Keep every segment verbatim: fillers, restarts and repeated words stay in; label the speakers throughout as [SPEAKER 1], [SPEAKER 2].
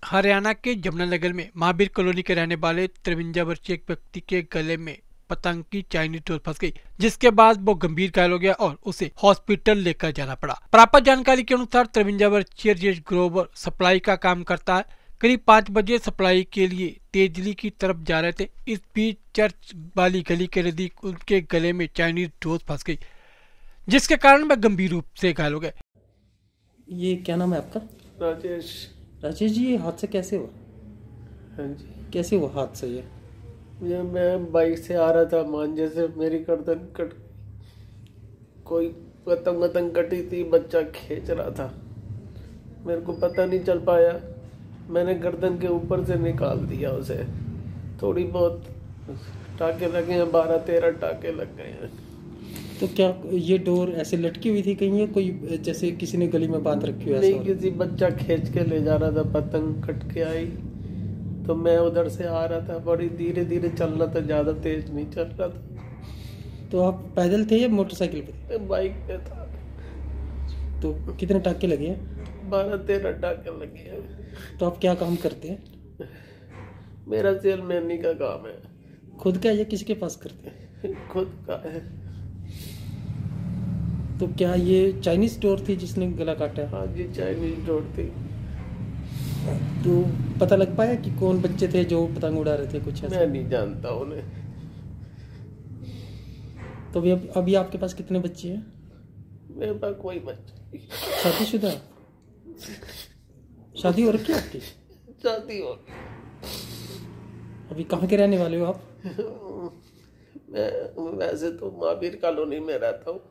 [SPEAKER 1] हरियाणा के यमुनानगर में महावीर कॉलोनी के रहने वाले तिरवंजा वर्षीय एक व्यक्ति के गले में पतंग की चाइनीज डोर फंस गई, जिसके बाद वो गंभीर घायल हो गया और उसे हॉस्पिटल लेकर जाना पड़ा। प्राप्त जानकारी के अनुसार तिरवंजा वर्षीय राजेश ग्रोवर सप्लाई का काम करता है। करीब पाँच बजे सप्लाई के लिए तेजली की तरफ जा रहे थे। इस बीच चर्च वाली गली के नजदीक उनके गले में चाइनीज डोर फंस गई, जिसके कारण वह गंभीर रूप से घायल हो गए।
[SPEAKER 2] ये क्या नाम है आपका?
[SPEAKER 3] राजेश।
[SPEAKER 2] राजेश जी, ये हादसा कैसे हुआ?
[SPEAKER 3] हाँ जी,
[SPEAKER 2] कैसे हुआ हादसा ये?
[SPEAKER 3] ये मैं बाइक से आ रहा था, मांझे से मेरी गर्दन कट, कोई पतंग पतंग कटी थी, बच्चा खींच रहा था, मेरे को पता नहीं चल पाया, मैंने गर्दन के ऊपर से निकाल दिया उसे। थोड़ी बहुत टाके लगे हैं, बारह तेरह टाके लग गए हैं।
[SPEAKER 2] तो क्या ये डोर ऐसे लटकी हुई थी कहीं, कोई जैसे किसी ने गली में बांध रखी हुई?
[SPEAKER 3] नहीं, किसी बच्चा खींच के ले जा रहा था, पतंग कट के आई तो मैं उधर से आ रहा था, बड़ी धीरे धीरे चल रहा था, ज्यादा तेज नहीं चल रहा था।
[SPEAKER 2] तो आप पैदल थे या मोटरसाइकिल पे?
[SPEAKER 3] बाइक पे था।
[SPEAKER 2] तो कितने टाके लगे हैं?
[SPEAKER 3] बारह तेरह टाके लगे हैं।
[SPEAKER 2] तो आप क्या काम करते हैं?
[SPEAKER 3] मेरा सेलमैनी का काम है।
[SPEAKER 2] खुद का या किसके पास करते हैं?
[SPEAKER 3] खुद का है।
[SPEAKER 2] तो क्या ये चाइनीज डोर थी जिसने गला काटा?
[SPEAKER 3] हाँ जी, चाइनीज डोर थी।
[SPEAKER 2] तो पता लग पाया कि कौन बच्चे थे जो पतंग उड़ा रहे थे? कुछ ऐसा
[SPEAKER 3] मैं नहीं जानता उन्हें।
[SPEAKER 2] तो अभी अभी आपके पास कितने बच्चे हैं?
[SPEAKER 3] मेरे पास कोई बच्चा नहीं।
[SPEAKER 2] शादीशुदा? शादी हो रखी है आपकी?
[SPEAKER 3] शादी हो।
[SPEAKER 2] अभी कहाँ के रहने वाले हो आप?
[SPEAKER 3] मैं वैसे तो महावीर कॉलोनी में रहता हूँ,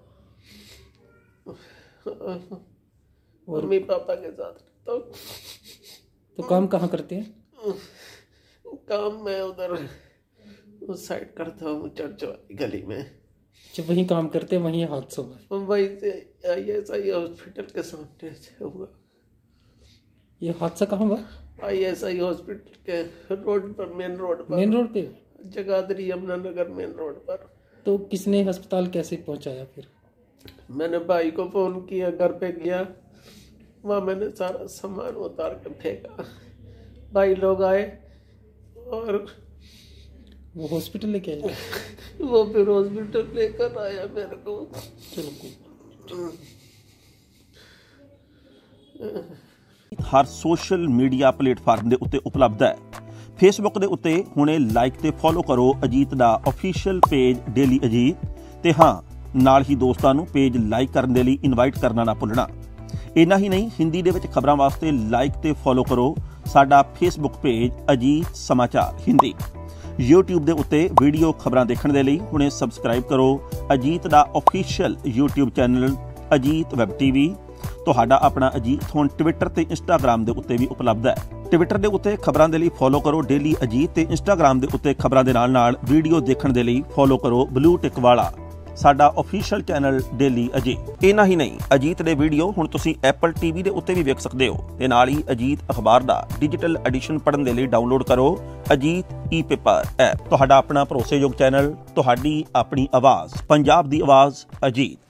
[SPEAKER 3] मम्मी पापा के साथ रहता हूँ।
[SPEAKER 2] तो काम कहाँ करते हैं?
[SPEAKER 3] काम मैं उधर उस साइड करता हूँ, चर्च वाली गली में।
[SPEAKER 2] जब वहीं काम करते हैं वहीं हादसा हुआ?
[SPEAKER 3] वहीं से आई एस आई हॉस्पिटल के सामने से हुआ।
[SPEAKER 2] ये हादसा कहाँ हुआ?
[SPEAKER 3] आई एस आई हॉस्पिटल के रोड पर, मेन रोड पर।
[SPEAKER 2] मेन रोड पे?
[SPEAKER 3] जगाधरी यमुनानगर मेन रोड पर।
[SPEAKER 2] तो किसने अस्पताल कैसे पहुंचाया फिर?
[SPEAKER 3] मैंने भाई को फोन किया, घर पे गया, वहाँ मैंने सारा सामान उतार कर फेंका। भाई लोग आए और
[SPEAKER 2] वो हॉस्पिटल लेके आए?
[SPEAKER 3] वो फिर हॉस्पिटल लेकर आया मेरे को।
[SPEAKER 2] चलो।
[SPEAKER 4] हर सोशल मीडिया प्लेटफार्म ਦੇ ਉੱਤੇ ਉਪਲਬਧ ਹੈ। ਫੇਸਬੁੱਕ ਦੇ ਉੱਤੇ ਹੁਣੇ ਲਾਈਕ ਤੇ ਫੋਲੋ ਕਰੋ ਅਜੀਤ ਦਾ ਅਫੀਸ਼ੀਅਲ ਪੇਜ ਡੇਲੀ ਅਜੀਤ, ਤੇ ਹਾਂ ਨਾਲ ਹੀ ਦੋਸਤਾਂ ਨੂੰ ਪੇਜ ਲਾਈਕ ਕਰਨ ਦੇ ਲਈ ਇਨਵਾਈਟ ਕਰਨਾ ਨਾ ਭੁੱਲਣਾ। ਇੰਨਾ ਹੀ ਨਹੀਂ, ਹਿੰਦੀ ਦੇ ਵਿੱਚ ਖਬਰਾਂ ਵਾਸਤੇ ਲਾਈਕ ਤੇ ਫੋਲੋ ਕਰੋ ਸਾਡਾ ਫੇਸਬੁੱਕ ਪੇਜ ਅਜੀਤ ਸਮਾਚਾਰ ਹਿੰਦੀ। YouTube ਦੇ ਉੱਤੇ ਵੀਡੀਓ ਖਬਰਾਂ ਦੇਖਣ ਦੇ ਲਈ ਹੁਣੇ ਸਬਸਕ੍ਰਾਈਬ ਕਰੋ ਅਜੀਤ ਦਾ official YouTube channel Ajit web TV. ਤੁਹਾਡਾ ਆਪਣਾ ਅਜੀਤ ਹੁਣ ਟਵਿੱਟਰ ਤੇ ਇੰਸਟਾਗ੍ਰਾਮ ਦੇ ਉੱਤੇ ਵੀ ਉਪਲਬਧ ਹੈ। ਟਵਿੱਟਰ ਦੇ ਉੱਤੇ ਖਬਰਾਂ ਦੇ ਲਈ ਫੋਲੋ ਕਰੋ ਡੇਲੀ ਅਜੀਤ, ਤੇ ਇੰਸਟਾਗ੍ਰਾਮ ਦੇ ਉੱਤੇ ਖਬਰਾਂ ਦੇ ਨਾਲ ਨਾਲ ਵੀਡੀਓ ਦੇਖਣ ਦੇ ਲਈ ਫੋਲੋ ਕਰੋ ਬਲੂ ਟਿਕ ਵਾਲਾ ਸਾਡਾ ਅਫੀਸ਼ੀਅਲ ਚੈਨਲ ਡੇਲੀ ਅਜੀਤ। ਇੰਨਾ ਹੀ ਨਹੀਂ, ਅਜੀਤ ਦੇ ਵੀਡੀਓ ਹੁਣ ਤੁਸੀਂ ਐਪਲ ਟੀਵੀ ਦੇ ਉੱਤੇ ਵੀ ਵੇਖ ਸਕਦੇ ਹੋ, ਤੇ ਨਾਲ ਹੀ ਅਜੀਤ ਅਖਬਾਰ ਦਾ ਡਿਜੀਟਲ ਐਡੀਸ਼ਨ ਪੜ੍ਹਨ ਦੇ ਲਈ ਡਾਊਨਲੋਡ ਕਰੋ ਅਜੀਤ ਈ ਪੇਪਰ ਐਪ। ਤੁਹਾਡਾ ਆਪਣਾ ਭਰੋਸੇਯੋਗ ਚੈਨਲ, ਤੁਹਾਡੀ ਆਪਣੀ ਆਵਾਜ਼, ਪੰਜਾਬ ਦੀ ਆਵਾਜ਼ ਅਜੀਤ।